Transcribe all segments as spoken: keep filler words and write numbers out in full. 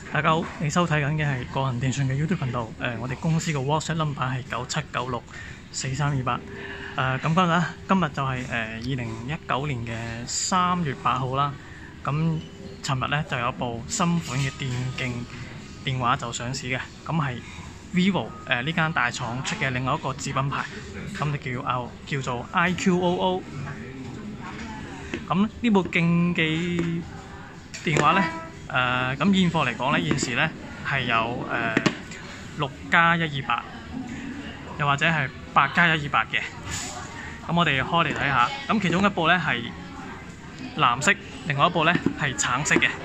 大家好，你收睇緊嘅係個人電訊嘅 YouTube 頻道。誒、呃，我哋公司嘅 WhatsApp number 係九七九六四三二八。誒，咁今日啦，今日就係誒二零一九年嘅三月八號啦。咁尋日咧就有部新款嘅電競電話就上市嘅，咁係 Vivo 誒呢間大廠出嘅另外一個子品牌，咁就叫啊叫做 I Q O O。咁呢部競技電話咧。誒咁、呃、現貨嚟講咧，現時咧係有誒六加一二八，又或者係八加一二八嘅。咁我哋開嚟睇下，咁其中一部咧係藍色，另外一部咧係橙色嘅，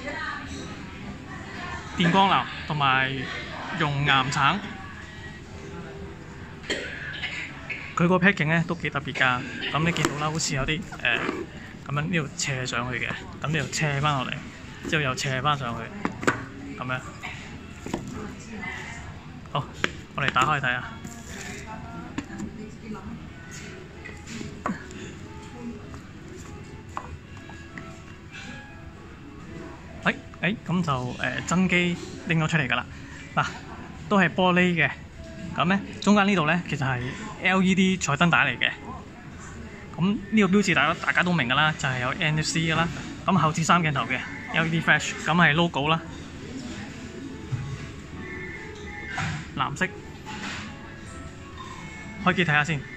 電光藍同埋熔岩橙。佢個 packing 咧都幾特別㗎。咁你見到啦，好似有啲誒咁樣呢度斜上去嘅，咁呢度斜翻落嚟。之後又斜翻上去，咁樣。好，我哋打開睇下。誒誒，咁就誒真機拎咗出嚟㗎啦。嗱，都係玻璃嘅。咁咧，中間呢度咧其實係 L E D 彩燈帶嚟嘅。咁呢個標誌大家大家都明㗎啦，就係有 N F C 㗎啦。咁後置三鏡頭嘅。L E D flash， 咁係 logo 啦，藍色，開機睇下先，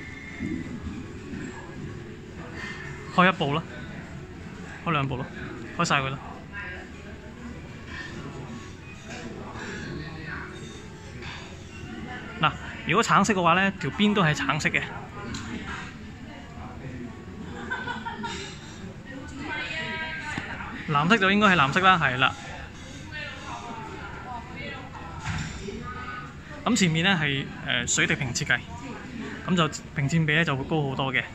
開一部啦，開兩部咯，開晒佢啦。嗱，如果橙色嘅話咧，條邊都係橙色嘅。藍色就應該係藍色啦，係啦。咁前面咧係誒水滴屏設計，咁就屏佔比咧就會高好多嘅。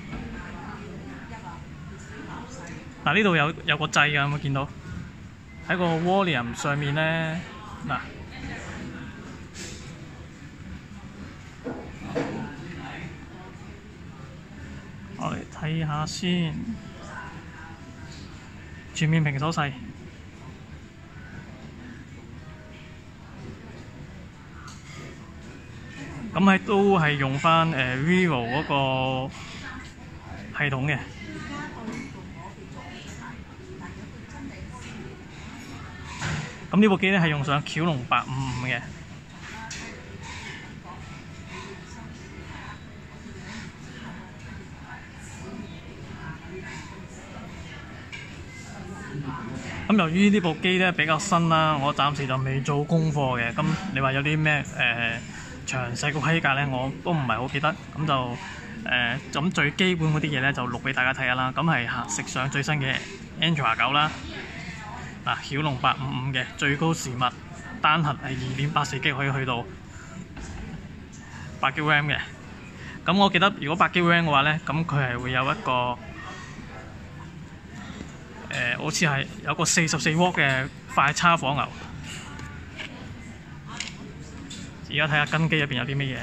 嗱，呢度有有個掣㗎，有冇見到？喺個 volume 上面咧，嗱，我嚟睇下先。全面屏手勢，咁係都係用翻誒 Vivo 嗰個系統嘅。咁呢部機咧係用上驍龍八五五嘅。咁由於呢部機咧比較新啦，我暫時就未做功課嘅。咁你話有啲咩誒詳細個規格咧，我都唔係好記得。咁就誒咁、呃、最基本嗰啲嘢咧，就錄俾大家睇下啦。咁係食上最新嘅 Android 九啦，嗱驍龍八五五嘅最高時密單核係二點八四 G 可以去到八 G RAM 嘅。咁我記得如果八 G RAM 嘅話咧，咁佢係會有一個。誒、呃，好似係有個四十四瓦嘅快叉火牛。而家睇下跟機入邊有啲乜嘢。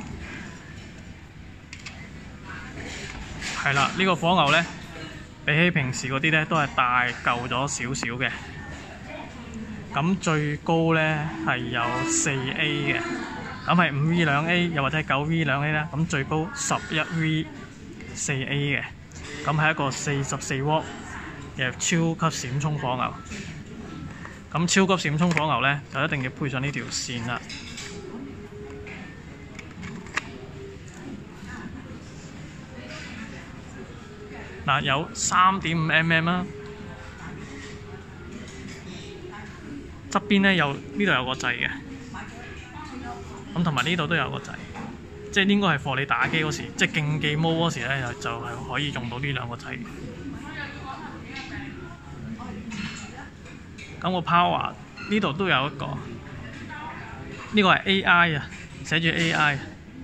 係啦，呢、這個火牛咧，比起平時嗰啲咧，都係大嚿咗少少嘅。咁最高咧係有四 A 嘅，咁係五 V 兩 A， 又或者係九 V 兩 A 啦。咁最高十一 V 四 A 嘅，咁係一個四十四瓦嘅超級閃衝火牛。咁超級閃衝火牛咧，就一定要配上呢條線啦。嗱，有三點五 mm 啦，側邊咧有呢度有個掣嘅，咁同埋呢度都有個掣，即係應該係貨你打機嗰時，即係競技模嗰時咧，就就係可以用到呢兩個掣。咁個 power 呢度都有一個，呢個係 A I 啊，寫住 A I。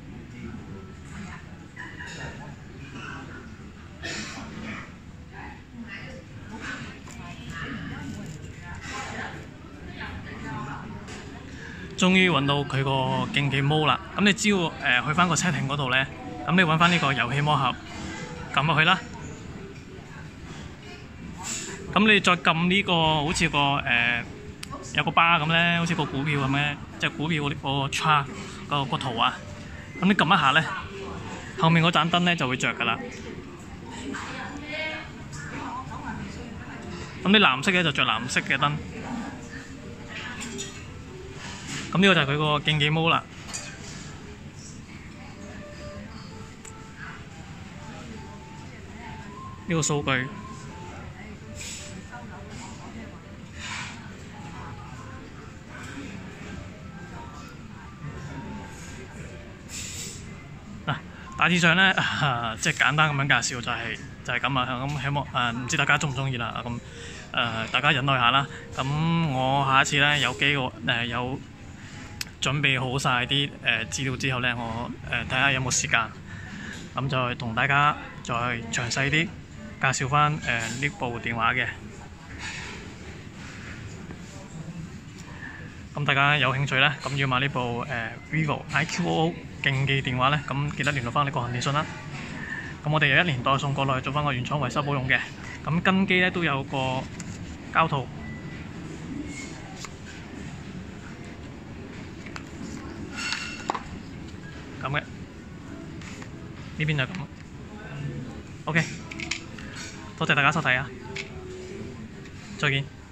終於揾到佢個競技模啦！咁你只要誒、呃、去翻個 setting 嗰度咧，咁你揾翻呢個遊戲魔盒，撳入去啦。咁你再撳呢、這個好似個誒有個巴咁咧，好似個股票咁咧，即係股票嗰啲嗰個 chart 個個圖啊。咁你撳一下咧，後面嗰盞燈咧就會着㗎啦。咁啲藍色嘅就着藍色嘅燈。咁呢個就係佢個競技模啦。呢個數據嗱，大致上咧、啊，即係簡單咁樣介紹就係、是、就係咁啊。咁希望誒唔知大家中唔中意啦。咁誒、呃、大家忍耐下啦。咁我下一次咧有機會誒有準備好晒啲誒資料之後咧，我誒睇下有冇時間，咁就同大家再詳細啲介紹翻誒呢部電話嘅。咁大家有興趣咧，咁要買呢部誒、呃、Vivo I Q O O 競技電話咧，咁記得聯絡翻你個人電信啦。咁我哋有一年代送過來做翻個原廠維修保用嘅。咁跟機咧都有個膠套。咁嘅，呢邊就咁。OK，多謝大家收睇啊，再見。